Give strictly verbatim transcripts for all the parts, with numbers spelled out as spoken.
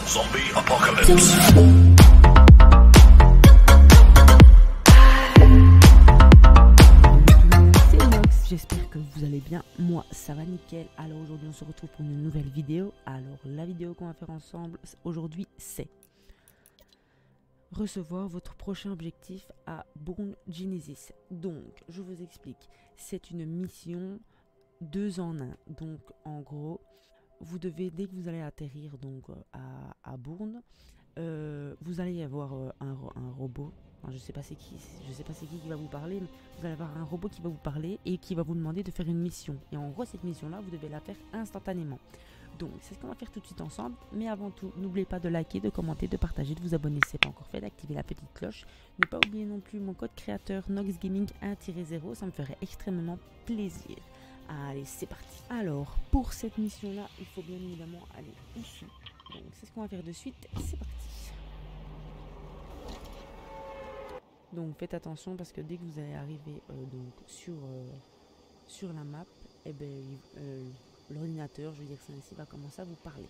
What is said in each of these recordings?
Zombie Apocalypse. C'est Nox, j'espère que vous allez bien, moi ça va nickel. Alors aujourd'hui on se retrouve pour une nouvelle vidéo. Alors la vidéo qu'on va faire ensemble aujourd'hui c'est recevoir votre prochain objectif à Bourne Genesis. Donc je vous explique, c'est une mission deux en un. Donc en gros vous devez, dès que vous allez atterrir donc à, à Bourne, euh, vous allez avoir euh, un, un robot. Enfin, je sais pas c'est qui, je sais pas c'est qui qui va vous parler, mais vous allez avoir un robot qui va vous parler et qui va vous demander de faire une mission. Et en gros cette mission là vous devez la faire instantanément. Donc c'est ce qu'on va faire tout de suite ensemble. Mais avant tout, n'oubliez pas de liker, de commenter, de partager, de vous abonner si ce n'est pas encore fait, d'activer la petite cloche. Ne pas oublier non plus mon code créateur Nox Gaming un tiret zéro, ça me ferait extrêmement plaisir. Allez, c'est parti. Alors, pour cette mission-là, il faut bien évidemment aller ici. Donc, c'est ce qu'on va faire de suite. C'est parti. Donc, faites attention parce que dès que vous allez arriver euh, donc, sur, euh, sur la map, eh ben, euh, l'ordinateur, je veux dire ça ainsi, va commencer à vous parler.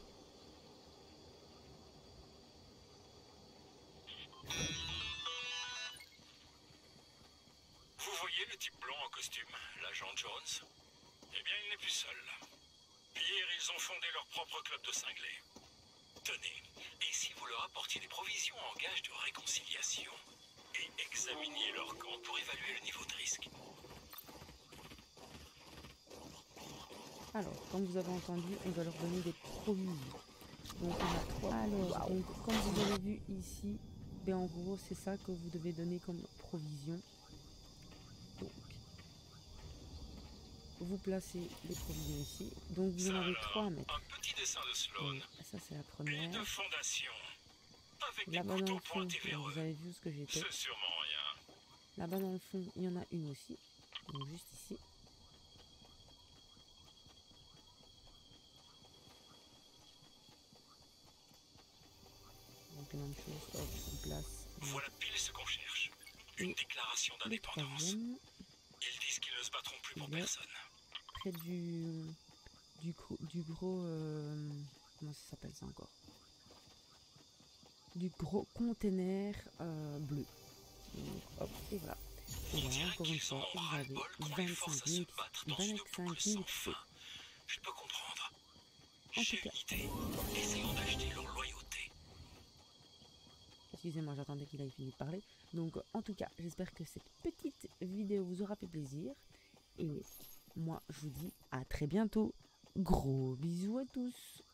Vous voyez le type blanc en costume, l'agent Jones? Eh bien, il n'est plus seul. Hier, ils ont fondé leur propre club de cinglés. Tenez, et si vous leur apportiez des provisions en gage de réconciliation et examiniez leur camp pour évaluer le niveau de risque? Alors, comme vous avez entendu, on doit leur donner des provisions. Donc, on a trois. Alors, donc, comme vous avez vu ici, ben, en gros, c'est ça que vous devez donner comme provision. Donc, vous placez les provisions ici. Donc, vous en avez trois à mettre. Un petit dessin de Sloan. Ça, c'est la première. De fondation. Avec Là-bas dans le fond, vous avez vu ce que j'ai fait. C'est sûrement rien. Là-bas dans le fond, il y en a une aussi. Donc, juste ici. Donc, la même chose, hop, on place. Voilà pile ce qu'on cherche. Une Et déclaration le d'indépendance. troisième, Ils disent qu'ils ne se battront plus pour il est personne. près du, du, gros, du gros euh, comment ça s'appelle ça encore? Du gros container euh, bleu. Donc, hop, et voilà. Et là, encore une fois, vous avez vingt-cinq mille X P. Je peux comprendre. En J'ai tout une cas, idée. Essayons d'acheter leur loyauté. excusez-moi, j'attendais qu'il aille finir de parler. Donc, en tout cas, j'espère que cette petite vidéo vous aura fait plaisir. Et moi, je vous dis à très bientôt. Gros bisous à tous.